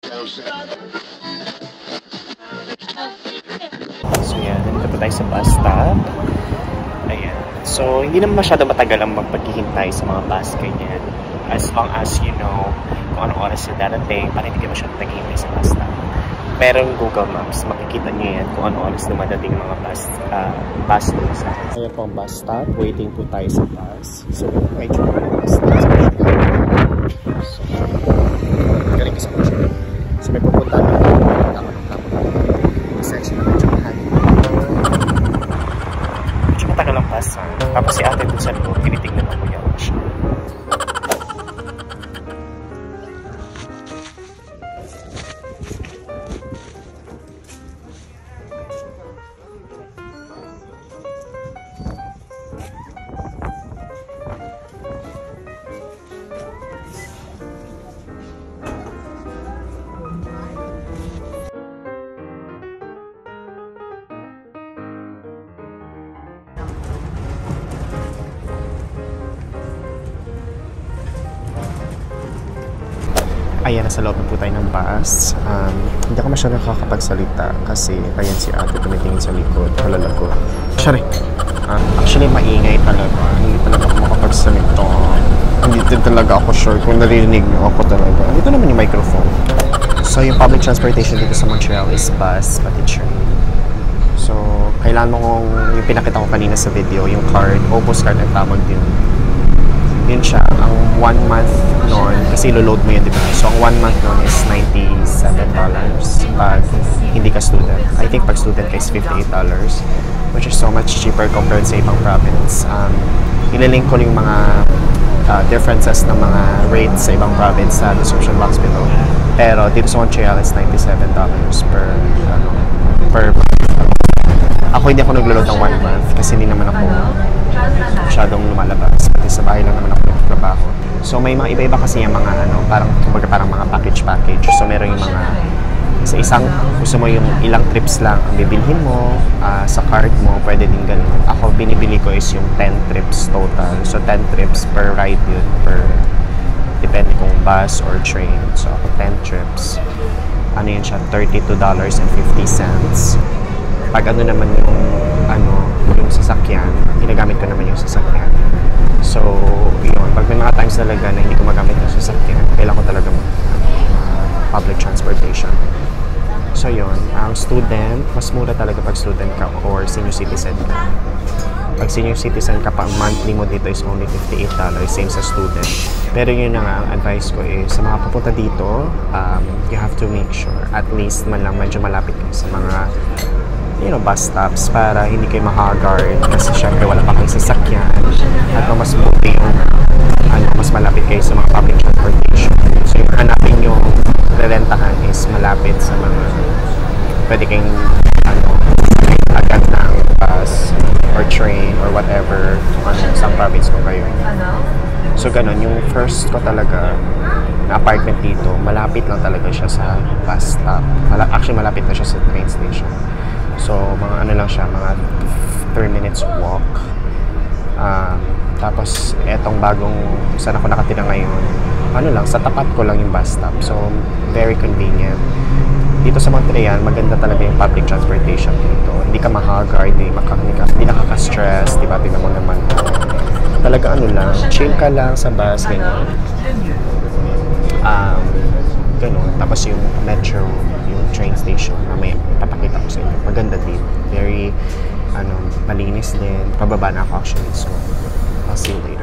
So yan, nandito po tayo sa bus stop. Ayan. So, hindi naman masyado matagal ang magpaghihintay sa mga bus ganyan. As long as you know kung anong oras na darating, para hindi ka masyado naghihintay sa bus stop. Pero yung Google Maps, makikita nyo yan kung anong oras na madating mga bus nila sa akin. Ayan po ang bus stop. Waiting po tayo sa bus. So, may joke yung bus stop. So, galing ka sa kotse. So, may pupunta na ako ng tapos section na medyo mahali. Medyo matagal ang bus. Tapos si ate dun sa loob, tinitignan ako yan. Ayan, nasa loob na po tayo ng bus. Hindi ako masyadong nakakapagsalita kasi ayan si ate tumitingin sa likod. Halala ko. Sorry. Actually, maingay talaga. Hindi talaga ako makapagsalita. Hindi din talaga ako sure kung naririnig niyo ako talaga. Dito naman yung microphone. So, yung public transportation dito sa Montreal is bus, pati train. So, kailangan mo kung yung pinakita ko kanina sa video, yung card, Opus card ang tawag din. Yun siya, ang 1 month noon, kasi ilo-load mo yun, di ba? So, ang 1 month noon is $97 pag hindi ka student. I think pag student ka is $58, which is so much cheaper compared sa ibang province. Ililink ko yung mga differences ng mga rates sa ibang province sa description box below. Pero dito sa Montreal is $97 per month. Ako hindi ako naglo-load ng 1 month kasi hindi naman ako masyadong lumalabas. Pati sa bahay lang naman ako nagtrabaho. So may mga iba-iba kasi yung mga parang mga package. So meron yung mga sa isang gusto mo yung ilang trips lang ang bibilhin mo, sa card mo pwede din ganun. Ako binibili ko is yung 10 trips total. So 10 trips per ride yun, depende kung bus or train. So ako 10 trips. Ano yun siya? $32.50. Pag ano naman yung sasakyan, ginagamit ko naman yung sasakyan. So, yun. Pag may mga times talaga na hindi ko magamit yung sasakyan, kailangan ko talaga public transportation. So, yun. Ang student, mas mura talaga pag student ka or senior citizen ka. Pag senior citizen ka, pang monthly mo dito is only $58, same sa student. Pero yun na nga, ang advice ko is sa mga pupunta dito, you have to make sure at least man lang medyo malapit kayo sa mga bus stops para hindi kayo ma-haggard kasi syempre wala pa kayong sasakyan at mas buti yung mas malapit kayo sa mga public transportation. So yung hanapin yung rerentahan is malapit sa mga pwede kayong agad ng bus or train or whatever sa province ko kayo. So ganun, yung first ko talaga na apartment dito, malapit lang talaga siya sa bus stop. Actually malapit na siya sa train station. So, mga ano lang siya, mga 3 minutes walk. Tapos, etong bagong, saan ako nakatira ngayon, sa tapat ko lang yung bus stop. So, very convenient. Dito sa Montreal, maganda talaga yung public transportation dito. Hindi ka ma-haggard, hindi nakaka-stress, diba? Tingnan mo naman. Talaga lang, chill ka lang sa bus, ganyan. Ganun. Tapos yung metro, yung train station, may papakita ko sa inyo. Maganda din. Very, malinis din. Pababa na ako actually. So, I'll see you later.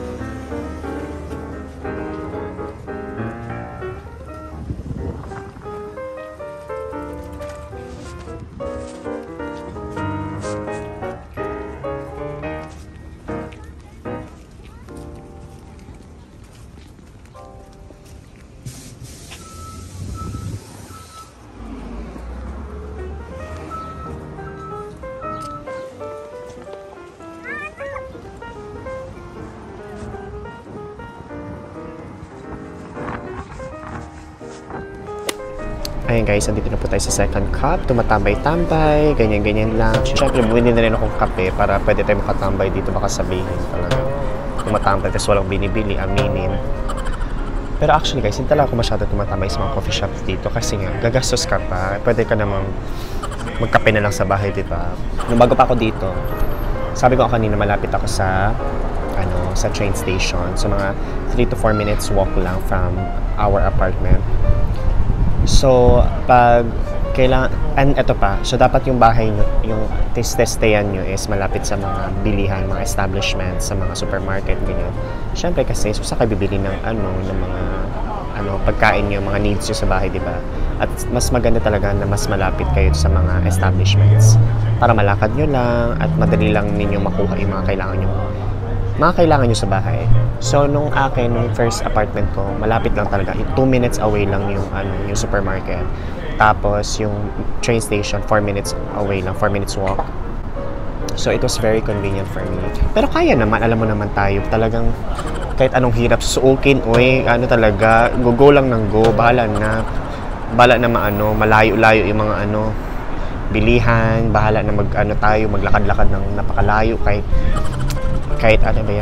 Ayan guys, andito na po tayo sa second cup. Tumatambay-tambay, ganyan-ganyan lang. Siyempre, bumili na rin akong kape para pwede tayo makatambay dito. Baka sabihin talaga tumatambay kasi walang binibili, aminin. Pero actually guys, hindi talaga ako masyado tumatambay sa mga coffee shops dito kasi nga, gagastos ka pa. Pwede ka namang magkape na lang sa bahay, di ba? Nung bago pa ako dito, sabi ko kanina malapit ako sa sa train station. So mga 3 to 4 minutes walk lang from our apartment. So pag kailangan, and eto pa, so dapat yung bahay nyo, yung testayan nyo is malapit sa mga bilihan, mga establishments, sa mga supermarket, ganyan. Siyempre kasi, so sa kayo bibili ng ng mga pagkain nyo, mga needs nyo sa bahay, di ba? At mas maganda talaga na mas malapit kayo sa mga establishments para malakad nyo lang at madali lang ninyo makuha yung mga kailangan nyo sa bahay. So nung first apartment ko, malapit lang talaga, 2 minutes away lang yung supermarket. Tapos yung train station 4 minutes away lang, 4 minutes walk. So it was very convenient for me. Pero kaya naman, alam mo naman tayo, talagang kahit anong hirap susukin, talaga, go lang ng go, bahala na malayo-layo yung mga bilihan, bahala na tayo, maglakad-lakad ng napakalayo kahit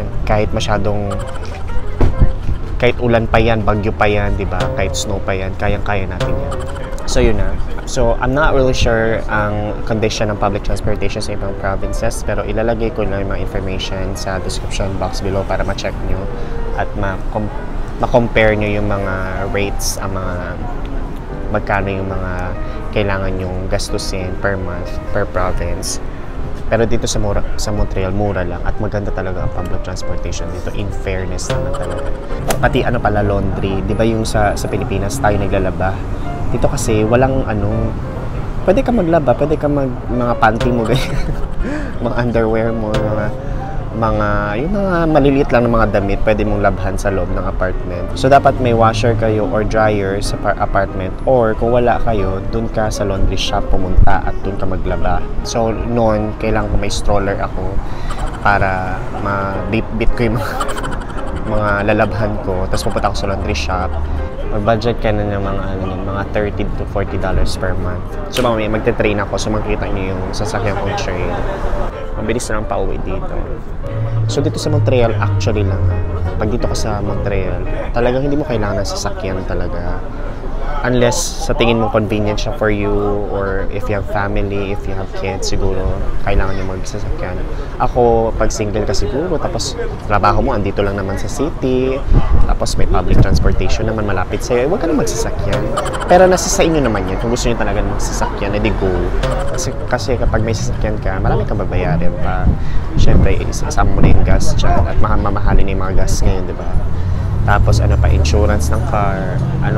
kahit ulan pa yan, bagyo pa yan, di ba? Kahit snow pa yan, kayang-kaya natin yan. So yun na. So I'm not really sure ang condition ng public transportation sa ibang provinces, pero ilalagay ko na yung mga information sa description box below para ma-check nyo at ma-compare nyo yung mga rates, ang mga magkano yung mga kailangan yung gastusin per month, per province. Pero dito sa Montreal, mura lang at maganda talaga ang public transportation dito, in fairness naman talaga. Pati laundry, di ba yung sa Pilipinas tayo naglalaba? Dito kasi walang pwede ka maglaba, pwede ka mga panty mo ganyan, mga underwear mo, yung mga maliliit lang ng mga damit, pwede mong labhan sa loob ng apartment. So dapat may washer kayo or dryer sa apartment, or kung wala kayo, dun ka sa laundry shop pumunta at dun ka maglaba. So noon, kailangan ko may stroller ako para ma-bit ko yung mga lalabhan ko, tapos pupunta ako sa laundry shop. Mag-budget ka na ng mga $30 to $40 per month. So mamaya magte-train ako, so makikita niyo yung sasakyan kong train. Mabilis na lang pauwi dito. So dito sa Montreal, actually lang, pag dito ka sa Montreal, talagang hindi mo kailangan ng sasakyan talaga. Unless sa tingin mo convenient siya for you, or if you have family, if you have kids, siguro kailangan nyo magsasakyan. Ako, pag single ka siguro, tapos trabaho mo, andito lang naman sa city, tapos may public transportation naman malapit sa'yo, huwag ka na magsasakyan. Pero nasa sa inyo naman yan, kung gusto nyo talaga magsasakyan, edi go. Kasi kapag may sasakyan ka, marami kang babayarin pa. Siyempre, isasama mo na yung gas dyan, at mamahalin na yung mga gas ngayon, di ba? Tapos insurance ng car,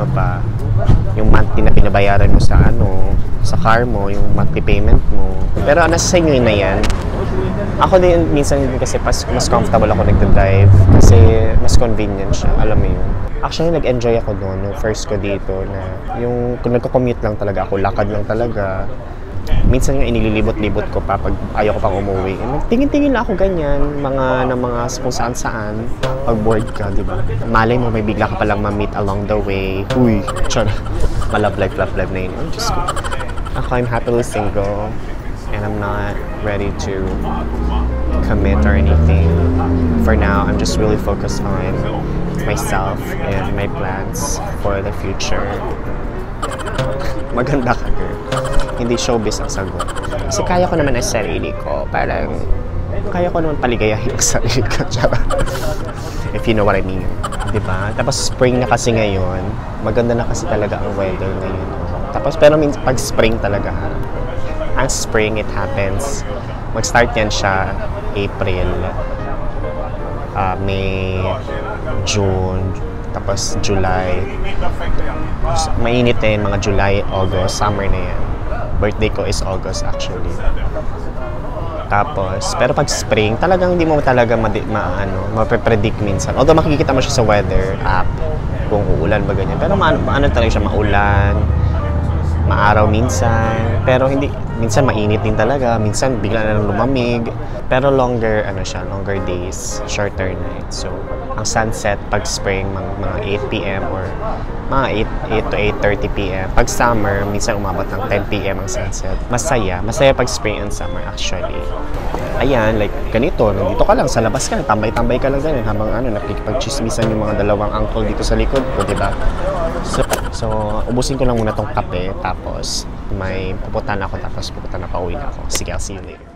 yung monthly na binabayaran mo sa car mo, yung monthly payment mo. Pero nasa sa inyo na yan. Ako din minsan kasi mas comfortable ako nagda-drive kasi mas convenient siya, alam mo yun. Actually nag-enjoy ako doon nung first ko dito na yung kung nagko-commute lang talaga ako, lakad lang talaga. Minsan yung inililibot-libot ko pa pag ayaw ko pang umuwi. Tingin-tingin lang ako ganyan, mga kung saan-saan, pag bored ka, di ba? Malay mo, may bigla ka palang ma-meet along the way. Uy, tsara, malab-life na yun. Oh, Diyos ko. Ako, I'm happily single, and I'm not ready to commit or anything. For now, I'm just really focused on myself and my plans for the future. Maganda ka, girl. Hindi showbiz ang sagot. Kasi kaya ko naman ang sarili ko. Parang, kaya ko naman paligayahin ang sarili ko. If you know what I mean. Diba? Tapos spring na kasi ngayon. Maganda na kasi talaga ang weather ngayon. Tapos, pero pag spring talaga, ang spring, it happens. Mag-start yan siya April, May, June, tapos July. Mainit na yun, mga July, August, summer na yan. Birthday ko is August actually. Tapos, pero pag spring, talagang hindi mo talaga mape-predict minsan. Although makikita mo siya sa weather app, kung uulan ba ganyan. Pero talaga siya maulan, maaraw minsan, pero hindi, minsan mainit din talaga, minsan bigla na lang lumamig. Pero longer, ano siya, longer days, shorter nights. So, ang sunset pag spring, mga 8 p.m. or mga 8 to 8:30 p.m. Pag summer, minsan umabot ng 10 p.m. ang sunset. Masaya pag spring and summer actually. Ayan, like ganito, nandito ka lang, sa labas ka, tambay-tambay ka lang ganyan habang nakikipag-chismisan yung mga dalawang uncle dito sa likod ko, diba? So, ubusin ko lang muna tong kape, tapos may pupuntahan ako, tapos pupuntahan na pauwi na ako. Sige, I'll see you later.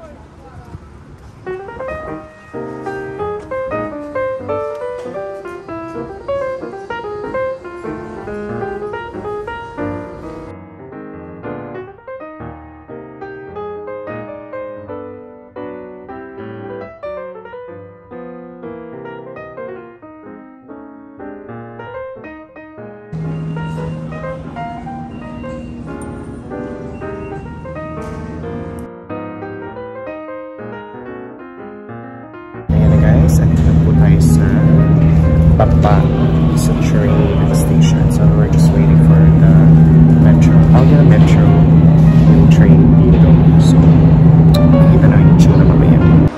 Guys, andito na po tayo sa baba sa train station. So we're just waiting for the metro. The metro train dito. So makikita na yung tsura mamaya.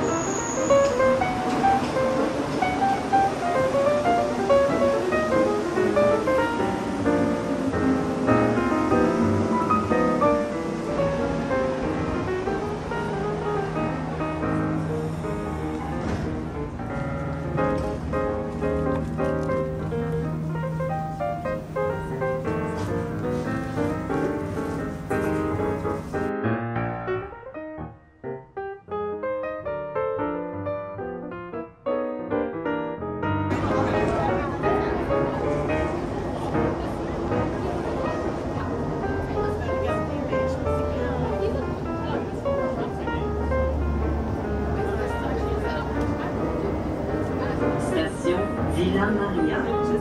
Villa Maria.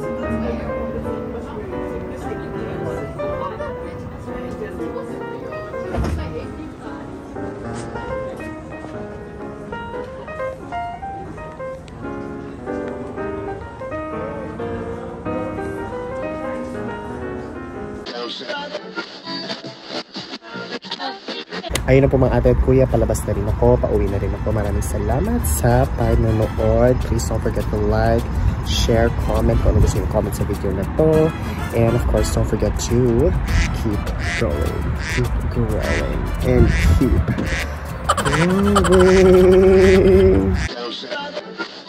Ayun na po mga ate at kuya, palabas na rin ako, pauwi na rin ako. Maraming salamat sa panonood. Please don't forget to like, share, comment kung ano gusto yung comment sa video na to. And of course, don't forget to keep growing, and keep growing.